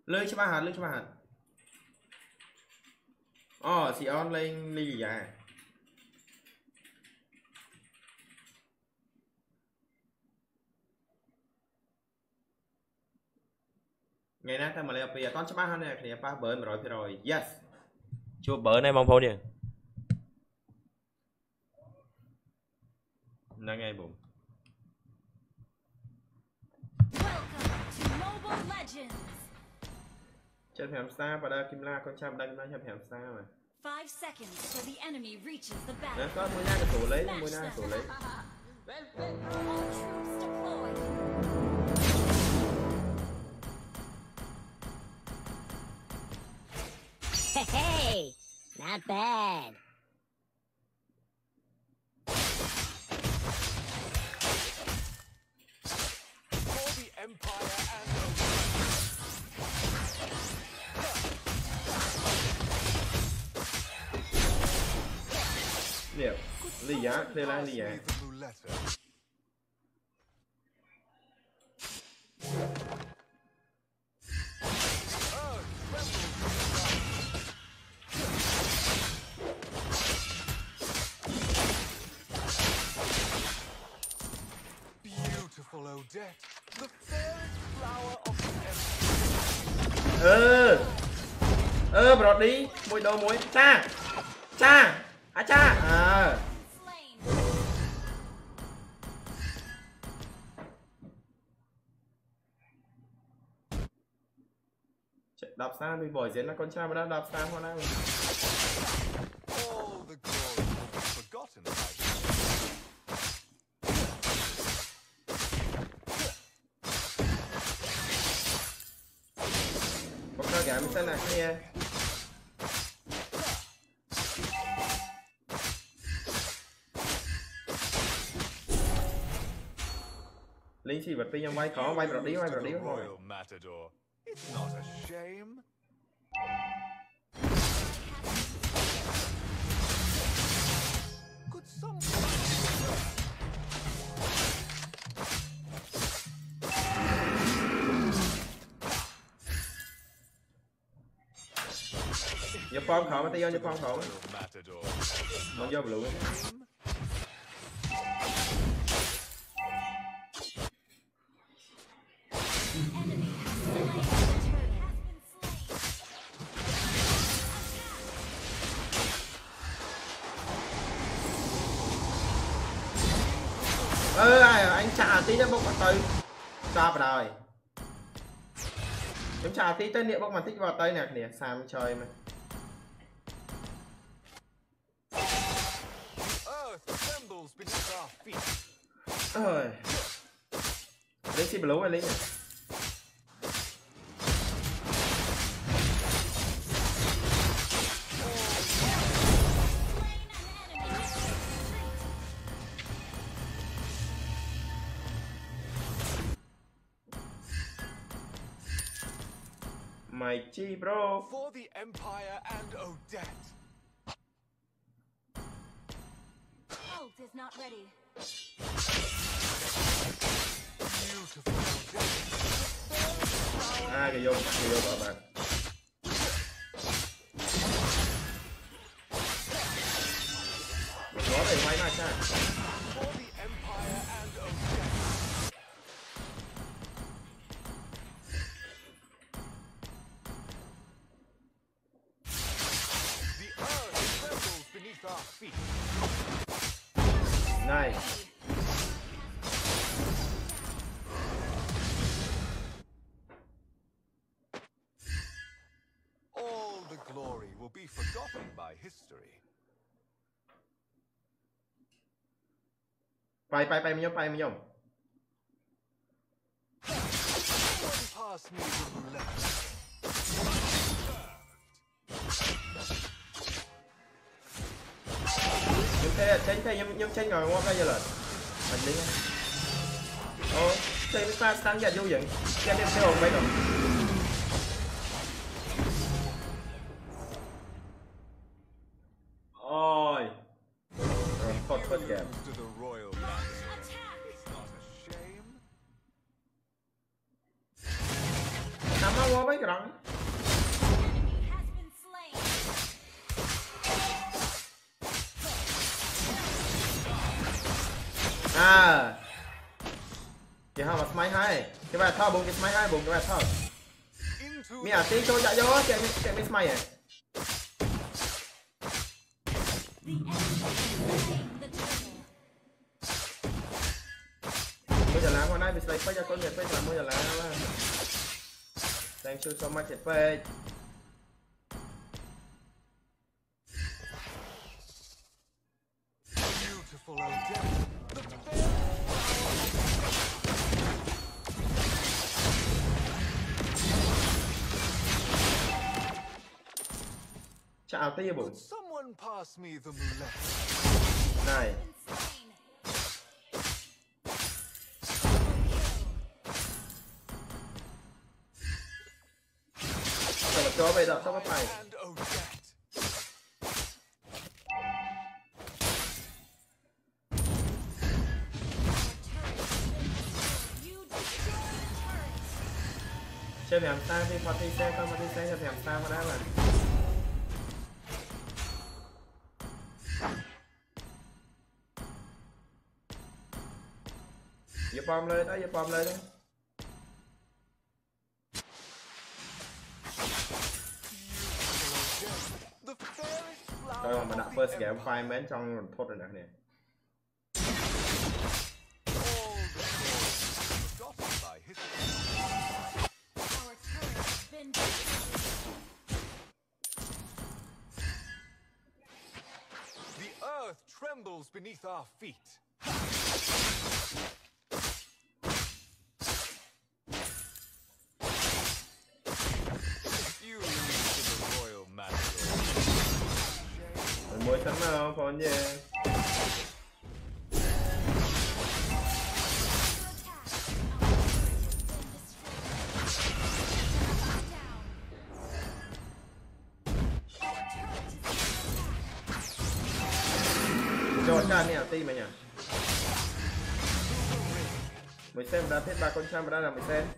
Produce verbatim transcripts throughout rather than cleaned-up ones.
lưới cho ba hạt lưới cho ba hạt oh chị on lên ly gì vậy ngày nay ta mà lấy bây toàn cho ba hạt này thì ba bơi mà rồi thì rồi yes chua bơi này mong phô đi nè ngay bụng chân hẻm xa và đây kim la con trăm đây mai chân hẻm xa mà nè có mua nha cái tủ lấy mua nha cái tủ lấy Hey, not bad. For the Empire and nè ly giá clear lại ly giá ơ ơ bọt đi môi đồ môi cha cha à cha à đạp xa bị bỏi diễn là con trai mà đang đạp xa hoa nào có sao cả mình sẽ là kia lính chỉ vật pin nhau bay có bay bọt đi bay bọt đi thôi it's not a shame. Could someone nhập phong khẩu mà tiêu nhập phong khẩu nó vô luôn ơ ai anh trả tí cho bốc mặt tây ra vào đời chúng trả tí tên địa bốc mặt tích vào tây nè nè xàm chơi mà ơi lấy xin lú hay lấy nhỉ mày chi bro for the Empire and Odette. Ult is not ready. à cái vô cái vô bảo bạn có thể quay lại cha For the Empire and Odette. The earth trembles beneath our feet. nice All the glory will be forgotten by history. bay bay bay mình nhom bay mình nhom Pass me the roulette. nhưng thế tranh thế nhưng nhưng tranh rồi qua bây giờ là mình đi ô chơi ta sang giờ vô dựng xem đem theo mấy rồi ôi rồi phật phật kìa To the royal master. It's not a shame. nắm mua mấy cái đó à chị họ mà smite hai cái bài thao bùng cái smite hai bùng cái bài thao mi à tí cho chạy vô chạy chạy mi smite à bây giờ làm con này bị slay bây giờ con nhiệt bây giờ bây giờ làm thank you so much page Beautiful Odette. chào tí bụng Could someone pass me the mullet? này rồi cho bây giờ sao có phải And Odette. chơi về làm sao đi qua thi xe qua thi xe chơi về làm sao qua đó mà giờ bom lên đó giờ bom lên đó The fairest flower rồi mà of đặt the first game empire. file mến trong thốt rồi nè nè All the glory forgotten by history. The earth trembles beneath our feet. You lead to the royal matador. rồi mua sắm nào còn gì cho cha nè ti mày nhỉ mày xem đã thiết ba con cha mà đã là mày xem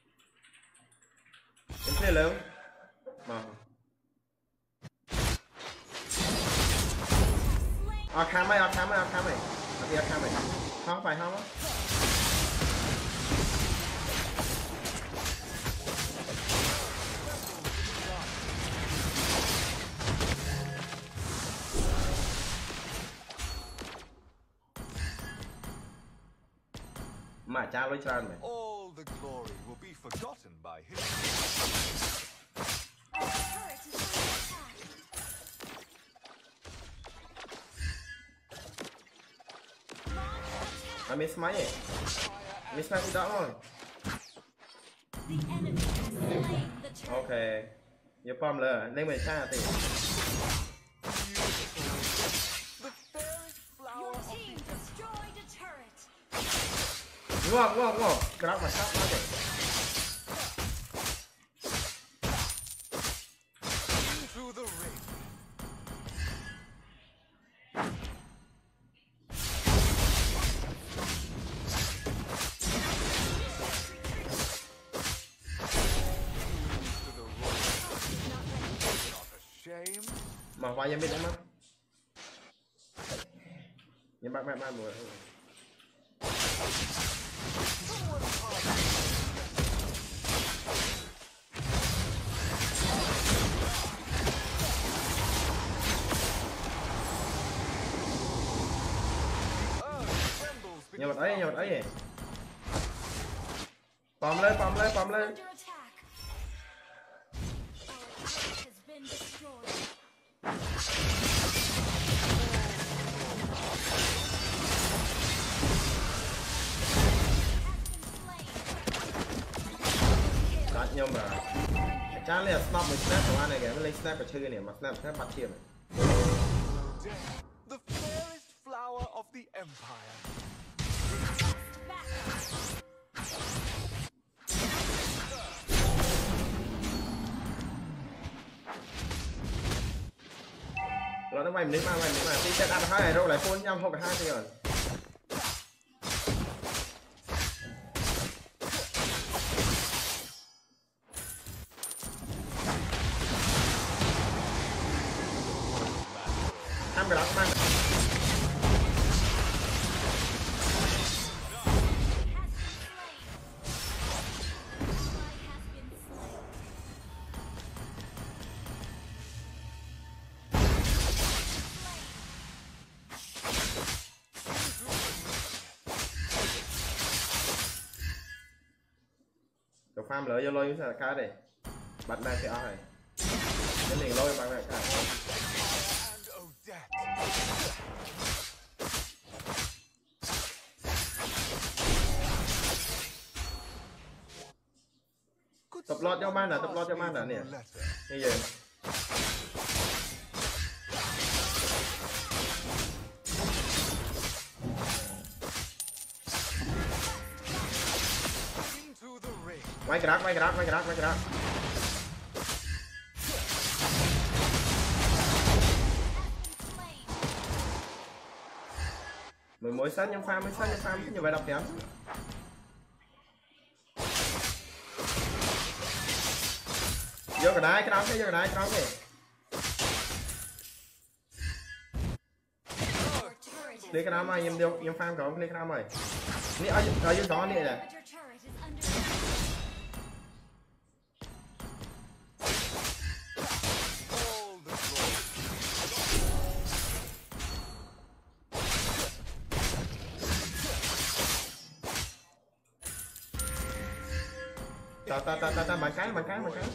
em thấy lớn mà à khám mày à khám mày à khám mày à thì à khám mày không phải không á mà cha lối tràn mày All the glory will be forgotten by history. à miss máy vậy miss máy cũng đó rồi ok giờ bom lên lên mày cha thì The fairest flower of the đúng không đúng không đúng không cái đó mà sắp nó vậy into the ring. To the royal. Not ashamed. mà hoa em biết đấy mà nhưng bạn bạn bạn rồi Earth trembles nhà beneath vật ấy our nhà vật ấy feet. gì bom lên bom lên bom lên đặt nhau mà cha lấy snap mình snap của anh này kìa nó lấy snap của chơi này mà snap snap bắt chìm Odette, the fairest flower of the empire. rồi nó mày mình đến mà mày mà đi set up hai này đâu lại phone nhau không cả hai thì rồi farm lợi vô lôi những sao cá đây bật này thì ai cái liền lôi bằng này cả tập lót cho man là tập lót cho man là nè như vậy quay cái đá quay cái đá quay cái đá quay cái đá mười mỗi sát nhân farm mới sát nhân farm như vậy đọc kém vô cái đá cái đá cái vô cái đá cái đá kìa lấy cái đá mà em điêu em farm có lấy cái đá mày ní ở ở dưới đó nè nè ta ta ta ta ta bạn cái bạn cái bạn cái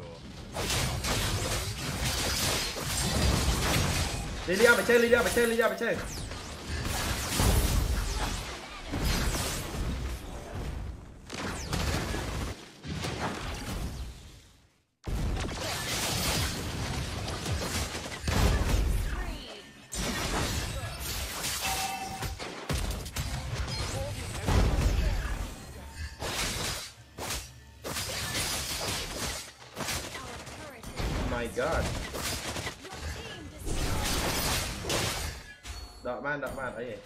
Lilia phải chơi Lilia phải chơi Lilia phải chơi my god đợi man đợi man ấy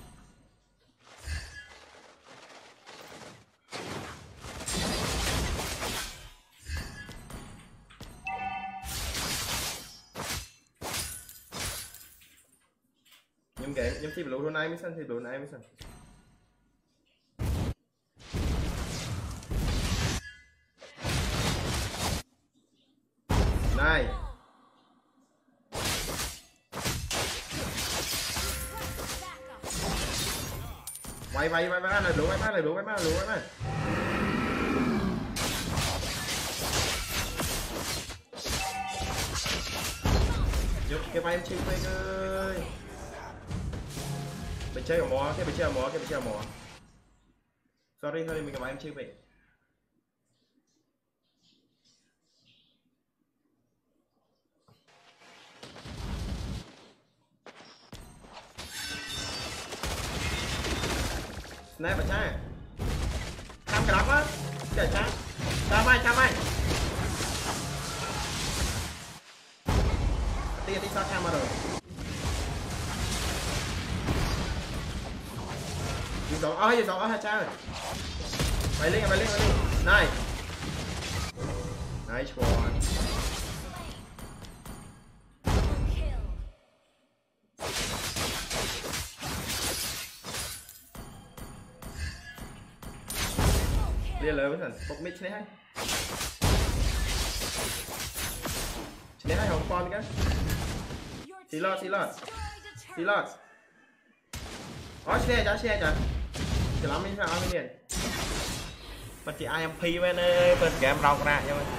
nhưng cái nhưng khi bị lũ hôm nay mới sân thì lũ này mới sân này quay quay quay ba này lũ quay ba này lũ quay ba lũ quay ba giúp cái bay em chịu quay ơi bị chơi ở mỏ cái bị chơi ở mỏ cái bị chơi ở mỏ sorry thôi mình cái bay em chịu vậy snap ở cha tham cái đó á để cha cha mai cha mai tia tí sao tham mà rồi gì đó ơi gì đó hai cha mày lên mày lên mày lên này nice one liên lời với thằng phục mít thế hay thế hay hồng con cái xí lọt xí lọt xí lọt ó xe chả xe chả chỉ lắm mình phải ăn cái gì mà chị ai em phi bên ơi bên kèm rau ra nha mình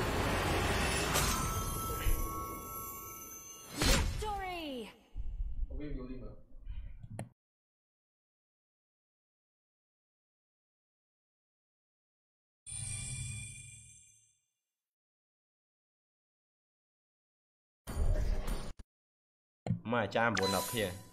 mà cha buồn đọc kia